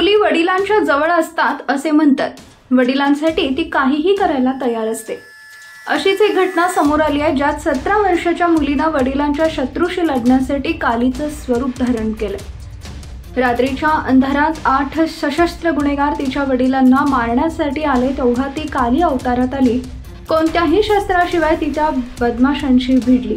मुली वडिलांच्या जवळ असतात असे म्हणतात. वडिलांसाठी ती काहीही करायला तयार असते. अशीच एक घटना समोर आली आहे, ज्यात 17 वर्षाच्या मुलीनं वडिलांच्या शत्रूशी लढण्यासाठी कालीचं स्वरूप धारण केलं. रात्रीच्या अंधारात 8 सशस्त्र गुन्हेगार तिच्या वडिलांना मारण्यासाठी आले तेव्हा ती काली अवतारात आली. कोणत्याही शस्त्राशिवाय ती त्या बदमाशांशी भिडली.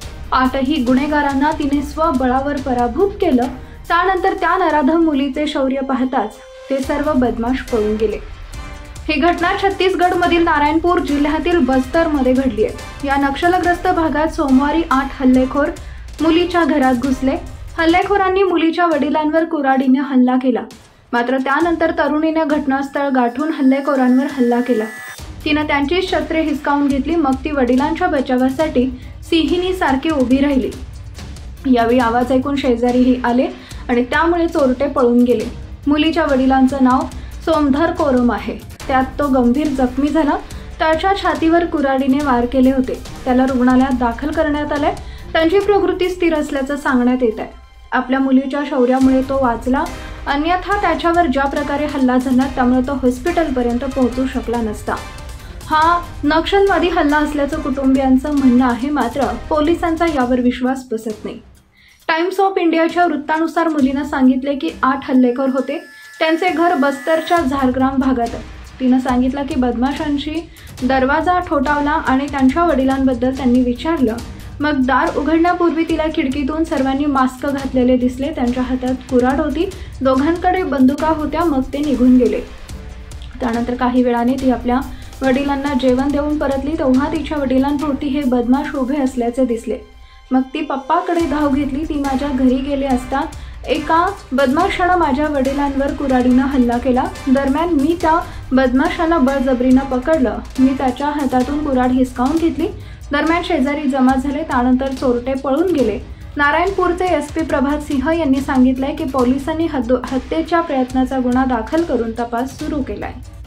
8ही गुन्हेगारांना तिने स्वबळावर पराभूत केलं. त्यानंतर त्या नराधम मुलीचे शौर्य पाहताच ते सर्व बदमाश पळून गेले. ही घटना छत्तीसगडमधील नारायणपूर जिल्ह्यातील बस्तरमध्ये घडली आहे. या नक्षलग्रस्त भागात सोमवारी 8 हल्लेखोर मुलीच्या घरात घुसले. हल्लेखोरांनी मुलीच्या वडिलांवर कुऱ्हाडीने हल्ला केला. मात्र त्यानंतर तरुणीने घटनास्थळ गाठून हल्लेखोरांवर हल्ला केला. तिनं त्यांची शस्त्रे हिसकावून घेतली. मग ती वडिलांच्या बचावासाठी सिंहिणीसारखी उभी राहिली. यावेळी आवाज ऐकून शेजारीही आले आणि त्यामुळे चोरटे पळून गेले. मुलीच्या वडिलांचं नाव सोमधर कोरम आहे. त्यात तो गंभीर जखमी झाला. त्याच्या छातीवर कुऱ्हाडीने वार केले होते. त्याला रुग्णालयात दाखल करण्यात आले. त्यांची प्रकृती स्थिर असल्याचं सांगण्यात येत आहे. आपल्या मुलीच्या शौर्यामुळे तो वाचला, अन्यथा त्याच्यावर ज्या प्रकारे हल्ला झाला त्यामुळे तो हॉस्पिटलपर्यंत पोहोचू शकला नसता. हा नक्षलवादी हल्ला असल्याचं कुटुंबियांचं म्हणणं आहे. मात्र पोलिसांचा यावर विश्वास बसत नाही. टाइम्स ऑफ इंडियाच्या वृत्तानुसार मुलीनं सांगितले की 8 हल्लेखोर होते. त्यांचे घर बस्तरच्या झारग्राम भागात आहे. तिनं सांगितलं की बदमाशांशी दरवाजा ठोठावला आणि त्यांच्या वडिलांबद्दल त्यांनी विचारलं. मग दार उघडण्यापूर्वी तिला खिडकीतून सर्वांनी मास्क घातलेले दिसले. त्यांच्या हातात कुऱ्हाड होती. दोघांकडे बंदुका होत्या. मग ते निघून गेले. त्यानंतर काही वेळाने ती आपल्या वडिलांना जेवण देऊन परतली. तेव्हा तिच्या वडिलांभोवती हे बदमाश उभे असल्याचे दिसले. मग ती पप्पाकडे धाव घेतली. ती माझ्या घरी गेले असता एका बदमाशानं माझ्या वडिलांवर कुऱ्हाडीनं हल्ला केला. दरम्यान मी त्या बदमाशाला बळजबरीनं पकडलं. मी त्याच्या हातातून कुऱ्हाड हिसकावून घेतली. दरम्यान शेजारी जमा झाले. त्यानंतर चोरटे पळून गेले. नारायणपूरचे SP प्रभात सिंह यांनी सांगितलंय की पोलिसांनी हत्येच्या प्रयत्नाचा गुन्हा दाखल करून तपास सुरू केलाय.